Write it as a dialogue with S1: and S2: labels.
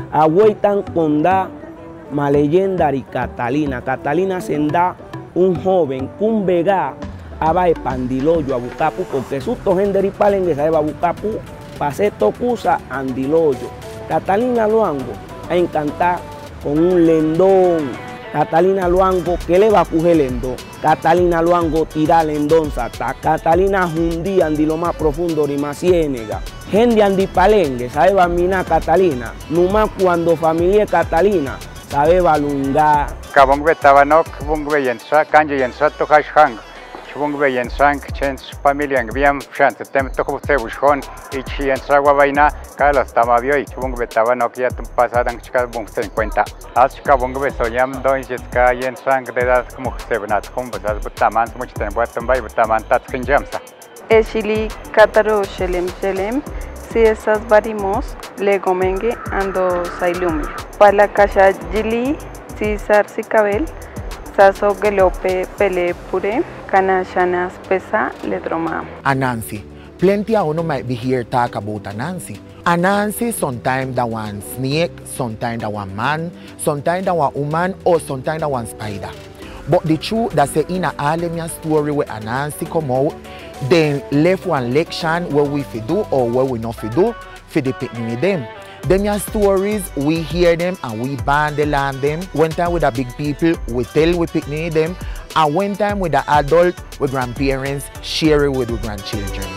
S1: Agüitan conda ma leyenda de Catalina. Catalina senda un joven, un vega, aba de pandiloyo a bucapu, porque susto gente y palengue sabe a bucapu, pase tocusa andiloyo. Catalina Luango a encantar con un lendón. Catalina Luango, que le va a coger lendón. Catalina Luango tira lendón sata. Catalina Jundí andi lo más profundo de más ciénega. Gente andi palengue sabe va mina Catalina. Numa cuando familia Catalina sabe balunga.
S2: Kabong betabanok, bung beyensa, kanje yensa to hashang. Chubung beyensang, chens familia biam shant, tem to kubte bushon, ichi yensa wabaina, kalos tamavio y chubung betabanok ya tum pasadan chika bung se cuenta. As kabong besoyam don jeska yensang de das como se benat como das butaman much tem buatam bay butaman tat kinjamsa.
S3: Eshili kataro shelem, si esas varimos, legomengue ando sailumi. Para kasha jili, si sarsi kabel, saso gelope pele pure, kana shanas pesa ledroma.
S4: Anansi. Plenty of you might be here talk about Anansi. Anansi sometimes that one snake, sometimes that one man, sometimes that one woman, or sometimes that one spider. But the truth that say in a Alemia story where Anansi come out, then left one lection where we fi do or where we not fi do, fi the picnic them. Them your stories, we hear them and we bundle on them. One time with the big people, we tell we picnic them. And one time with the adult, with grandparents, share it with the grandchildren.